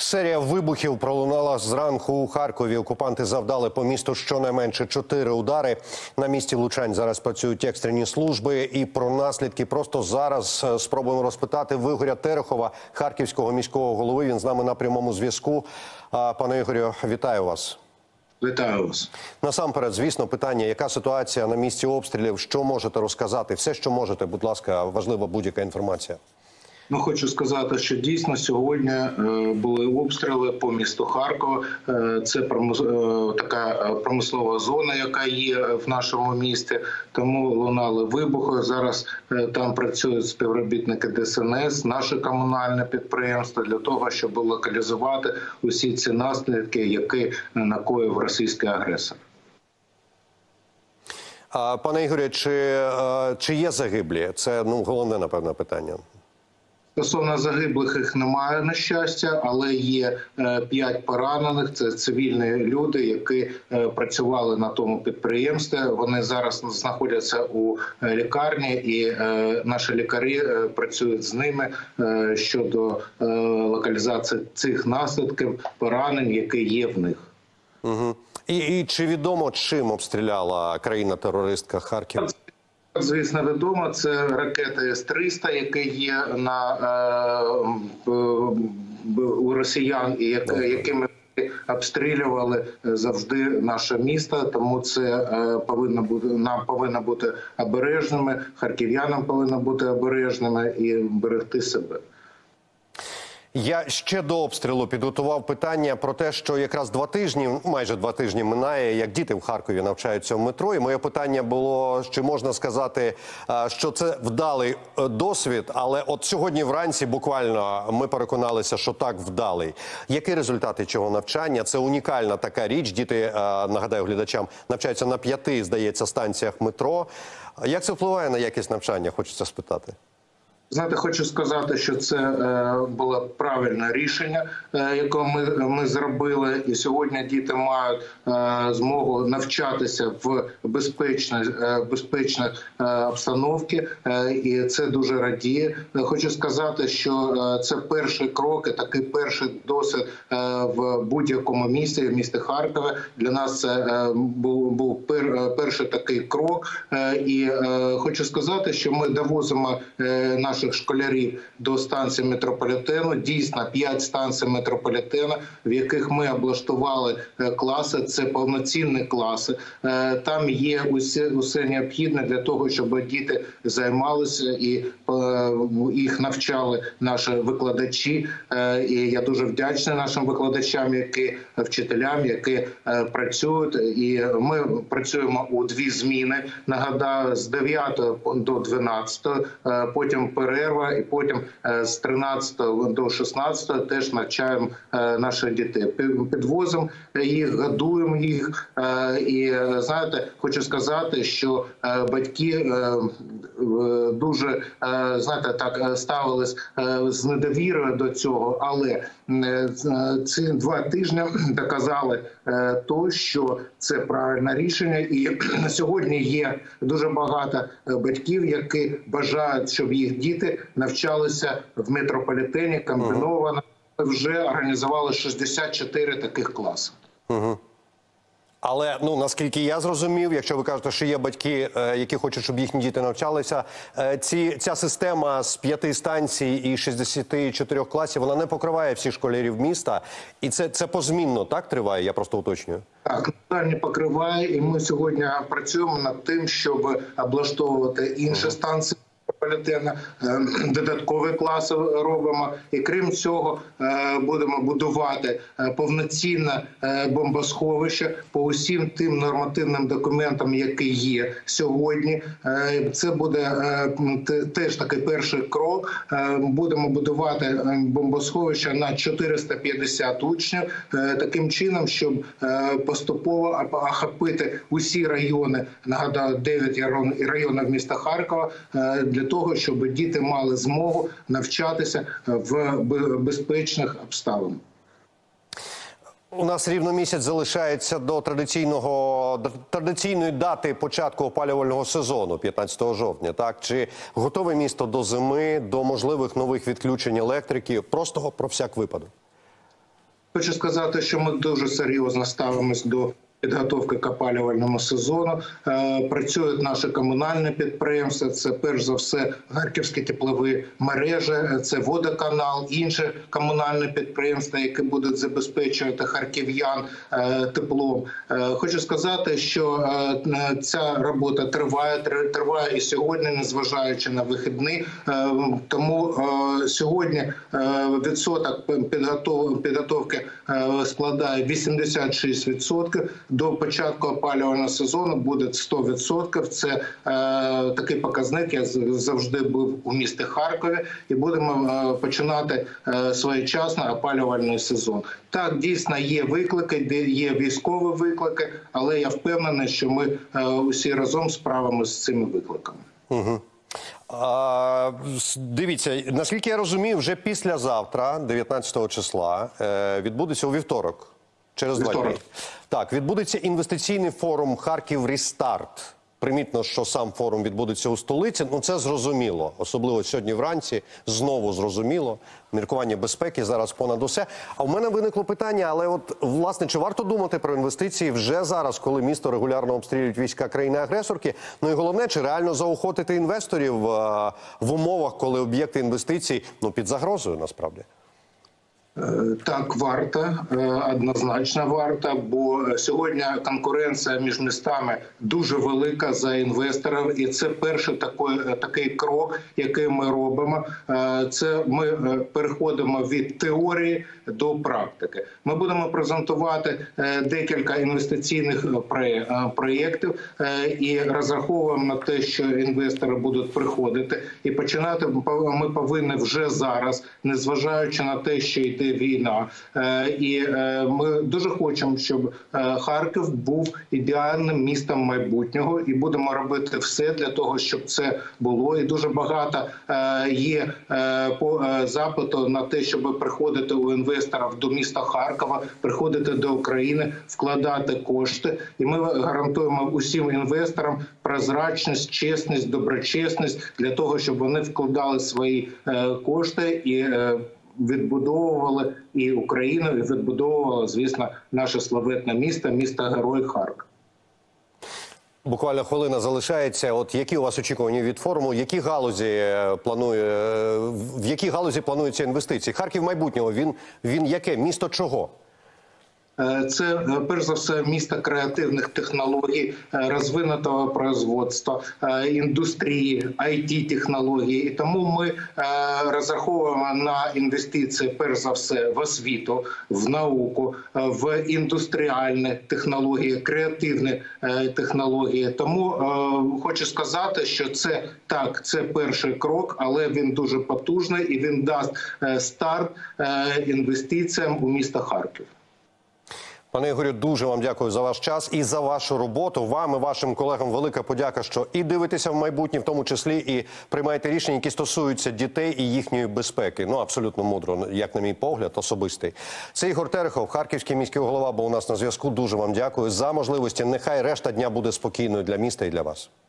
Серія вибухів пролунала зранку у Харкові. Окупанти завдали по місту щонайменше 4 удари. На місці влучань зараз працюють екстрені служби. І про наслідки просто зараз спробуємо розпитати в Ігоря Терехова, харківського міського голови. Він з нами на прямому зв'язку. Пане Ігорю, вітаю вас. Вітаю вас. Насамперед, звісно, питання, яка ситуація на місці обстрілів, що можете розказати? Все, що можете, будь ласка, важлива будь-яка інформація. Ну, хочу сказати, що дійсно сьогодні були обстріли по місту Харкова. Це така промислова зона, яка є в нашому місті. Тому лунали вибухи. Зараз там працюють співробітники ДСНС, наше комунальне підприємство, для того, щоб локалізувати усі ці наслідки, які накоїв російський агресор. Пане Ігорі, чи є загиблі? Це головне, напевно, питання. Стосовно загиблих їх немає, на щастя, але є 5 поранених. Це цивільні люди, які працювали на тому підприємстві. Вони зараз знаходяться у лікарні, і наші лікарі працюють з ними щодо локалізації цих наслідків поранень, які є в них. Угу. І чи відомо, чим обстріляла країна-терористка Харків? Звісно, відомо, це ракети С-300, які є у росіян, і якими обстрілювали завжди наше місто. Тому це нам повинно бути обережними, харків'янам повинно бути обережними і берегти себе. Я ще до обстрілу підготував питання про те, що якраз майже 2 тижні минає, як діти в Харкові навчаються в метро. І моє питання було, чи можна сказати, що це вдалий досвід, але от сьогодні вранці буквально ми переконалися, що так, вдалий. Які результати цього навчання? Це унікальна така річ. Діти, нагадаю глядачам, навчаються на 5, здається, станціях метро. Як це впливає на якість навчання, хочеться спитати? Знаєте, хочу сказати, що це було правильне рішення, яке ми зробили. І сьогодні діти мають змогу навчатися в безпечній обстановці. І це дуже радіє. Хочу сказати, що це перший крок, і такий перший досвід в будь-якому місті, в місті Харкові. Для нас це був перший такий крок. І хочу сказати, що ми довозимо наших школярів до станції метрополітену. Дійсно, 5 станцій метрополітену, в яких ми облаштували класи. Це повноцінні класи. Там є усе необхідне для того, щоб діти займалися і їх навчали наші викладачі. І я дуже вдячний нашим викладачам, вчителям, які працюють. І ми працюємо у 2 зміни. Нагадаю, з 9 до 12, потім перерва, і потім з 13 до 16 теж навчаємо наших дітей. Підвозимо їх, годуємо їх. І, знаєте, хочу сказати, що батьки дуже, знаєте, так ставились з недовірою до цього, але ці 2 тижні доказали то, що це правильне рішення. І на сьогодні є дуже багато батьків, які бажають, щоб їх діти навчалися в метрополітені комбіновано. Вже організували 64 таких класи. Але, наскільки я зрозумів, якщо ви кажете, що є батьки, які хочуть, щоб їхні діти навчалися, ця система з 5 станцій і 64 класів, вона не покриває всіх школярів міста. І це позмінно, так, триває? Я просто уточнюю. Так, не покриває. І ми сьогодні працюємо над тим, щоб облаштовувати інші станції. Додаткові класи робимо. І крім цього, будемо будувати повноцінне бомбосховище по усім тим нормативним документам, які є сьогодні. Це буде теж такий перший крок. Будемо будувати бомбосховище на 450 учнів, таким чином, щоб поступово охопити усі райони, нагадаю, 9 районів міста Харкова, для того, щоб діти мали змогу навчатися в безпечних обставинах. У нас рівно місяць залишається до традиційної дати початку опалювального сезону, 15 жовтня. Так? Чи готове місто до зими, до можливих нових відключень електрики? Просто про всяк випадок. Хочу сказати, що ми дуже серйозно ставимось до підготовки к опалювальному сезону. Працюють наші комунальні підприємства. Це перш за все харківські теплові мережі, це водоканал, інші комунальні підприємства, які будуть забезпечувати харків'ян теплом. Хочу сказати, що ця робота триває і сьогодні, незважаючи на вихідні. Тому сьогодні відсоток підготовки складає 86%. До початку опалювального сезону буде 100%. Це такий показник. Я завжди був у місті Харкові, і будемо починати своєчасно опалювальний сезон. Так, дійсно, є виклики, є військові виклики, але я впевнений, що ми усі разом справимося з цими викликами. Угу. Дивіться, наскільки я розумію, вже післязавтра, 19 числа, відбудеться у вівторок. Через 2 дні. Так, відбудеться інвестиційний форум «Харків Рестарт». Примітно, що сам форум відбудеться у столиці. Ну, це зрозуміло. Особливо сьогодні вранці. Знову зрозуміло. Міркування безпеки зараз понад усе. А в мене виникло питання, але от, власне, чи варто думати про інвестиції вже зараз, коли місто регулярно обстрілюють війська країни-агресорки? Ну і головне, чи реально заохотити інвесторів в умовах, коли об'єкти інвестицій, ну, під загрозою, насправді? Так, варто, однозначно варто, бо сьогодні конкуренція між містами дуже велика за інвесторів, і це перший такий крок, який ми робимо. Це ми переходимо від теорії до практики. Ми будемо презентувати декілька інвестиційних проєктів і розраховуємо на те, що інвестори будуть приходити. І починати ми повинні вже зараз, незважаючи на те, що йде війна. І ми дуже хочемо, щоб Харків був ідеальним містом майбутнього, і будемо робити все для того, щоб це було. І дуже багато є запиту на те, щоб приходити у інвесторів до міста Харкова, приходити до України, вкладати кошти. І ми гарантуємо усім інвесторам прозрачність, чесність, доброчесність для того, щоб вони вкладали свої кошти і відбудовували і Україну, і відбудовували, звісно, наше славетне місто, місто-герой Харків. Буквально хвилина залишається. От які у вас очікування від форуму? В якій галузі плануються інвестиції? Харків майбутнього, він яке? Місто чого? Це, перш за все, місто креативних технологій, розвинутого производства, індустрії, IT-технологій. І тому ми розраховуємо на інвестиції, перш за все, в освіту, в науку, в індустріальні технології, креативні технології. Тому хочу сказати, що це, так, це перший крок, але він дуже потужний і він дасть старт інвестиціям у місто Харків. Пане Ігорю, дуже вам дякую за ваш час і за вашу роботу. Вам і вашим колегам велика подяка, що і дивитеся в майбутнє, в тому числі і приймаєте рішення, які стосуються дітей і їхньої безпеки. Ну, абсолютно мудро, як на мій погляд, особистий. Це Ігор Терехов, харківський міський голова, був у нас на зв'язку. Дуже вам дякую за можливості. Нехай решта дня буде спокійною для міста і для вас.